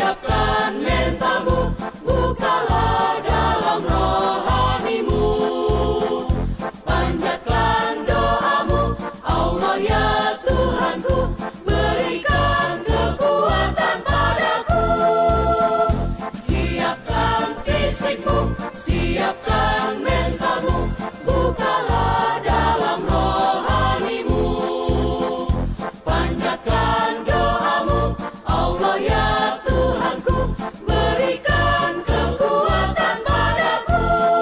Siapkan mentalmu, bukalah dalam rohanimu. Panjatkan doamu, Allah ya Tuhanku, berikan kekuatan padaku. Siapkan fisikmu, siapkan mentalmu, bukalah dalam rohanimu. Panjatkan doamu, Allah ya Tuhanku, berikan kekuatan padaku.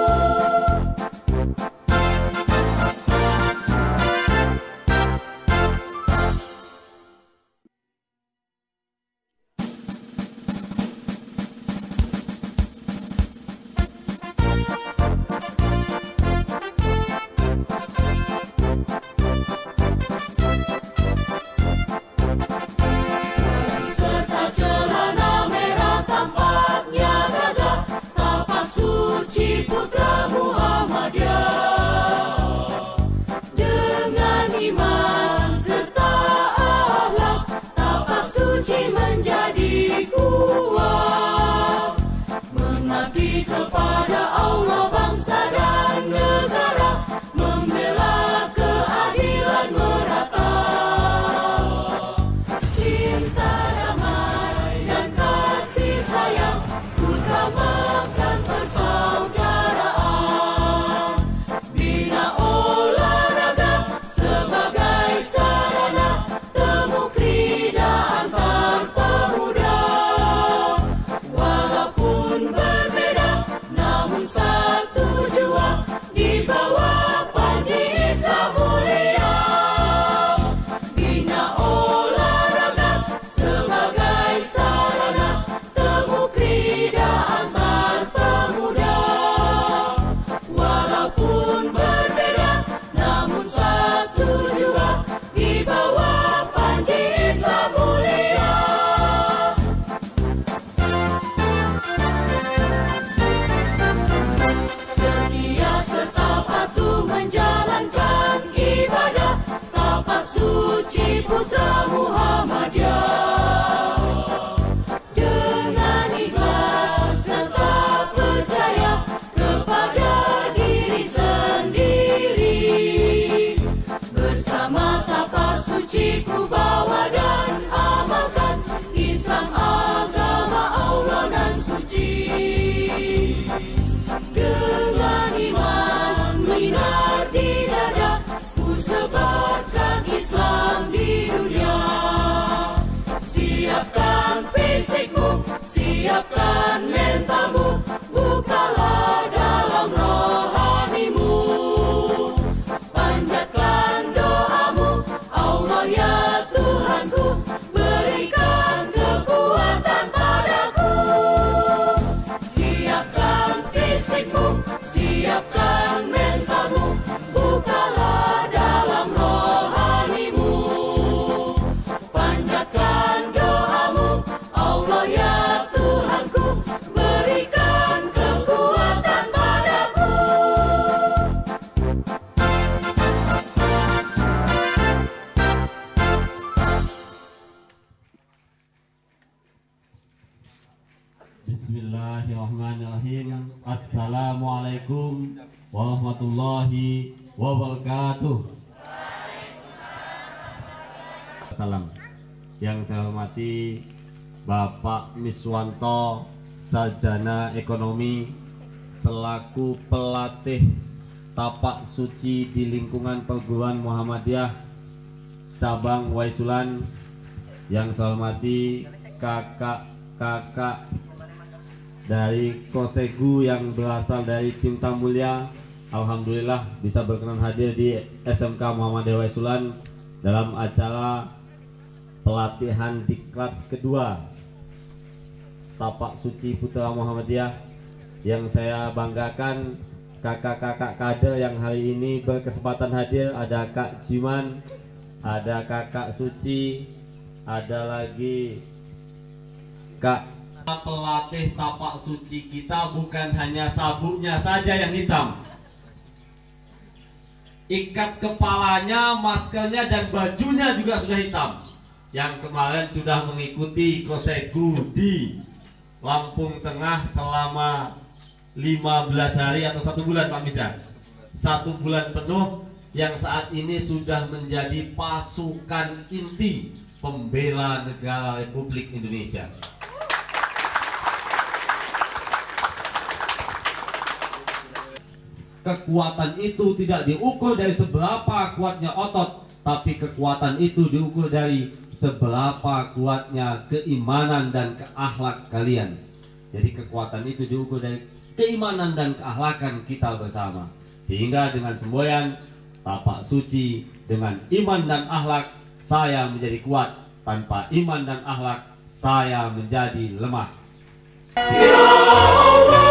Serta celana merah tampaknya gagah, tapak suci putra Muhammadiyah. Dengan iman serta akhlak, tapak suci menjadi kuat. Mengabdi kepada Allah, bangsa dan negara, membela keadilan merata. Cinta damai dan kasih sayang, utamakan persaudaraan. Bina olahraga sebagai sarana temu krida antar pemuda. Walaupun berbeda, namun satu jua di bawah panji Islam mulia. Bina olahraga sebagai sarana temu krida antar pemuda. Walaupun berbeda, namun satu jua di bawah panji Islam mulia. Setia serta patuh menjalankan ibadah, tapak suci putra Muhammadiyah. Dengan ikhlas serta percaya kepada diri sendiri. Bersama tapak suci ku bawa dan amalkan Islam, agama Allah nan suci. Dengan iman minar di dada, ku sebarkan Islam di dunia. Siapkan fisikmu, siapkan mentalmu, bukalah dalam rohanimu. Panjatkan doamu, Allah ya Tuhanku, berikan kekuatan padaku. Siapkan fisikmu, siapkan mentalmu, bukalah dalam rohanimu. Panjatkan doamu, Allah ya Tuhanku, berikan kekuatan padaku. Bismillahirrahmanirrahim. Assalamualaikum warahmatullahi wabarakatuh. Salam. Yang saya hormati Bapak Miswanto, Sarjana Ekonomi, selaku pelatih tapak suci di lingkungan perguruan Muhammadiyah cabang Waisulan. Yang saya hormati kakak-kakak dari Kosegu yang berasal dari Cinta Mulia. Alhamdulillah bisa berkenan hadir di SMK Muhammadiyah Waisulan dalam acara pelatihan diklat kedua tapak suci putra Muhammadiyah. Yang saya banggakan kakak-kakak kader yang hari ini berkesempatan hadir. Ada Kak Jiman, ada Kakak Suci, ada lagi Kak. Pelatih tapak suci kita bukan hanya sabuknya saja yang hitam, ikat kepalanya, maskernya, dan bajunya juga sudah hitam. Yang kemarin sudah mengikuti Kosegu di Lampung Tengah selama 15 hari atau 1 bulan Pak Mis ya. 1 bulan penuh yang saat ini sudah menjadi pasukan inti pembela negara Republik Indonesia. Kekuatan itu tidak diukur dari seberapa kuatnya otot, tapi kekuatan itu diukur dari seberapa kuatnya keimanan dan keakhlak kalian. Jadi kekuatan itu diukur dari keimanan dan keakhlakan kita bersama. Sehingga dengan semboyan tapak suci, dengan iman dan akhlak saya menjadi kuat. Tanpa iman dan akhlak saya menjadi lemah. Ya Allah.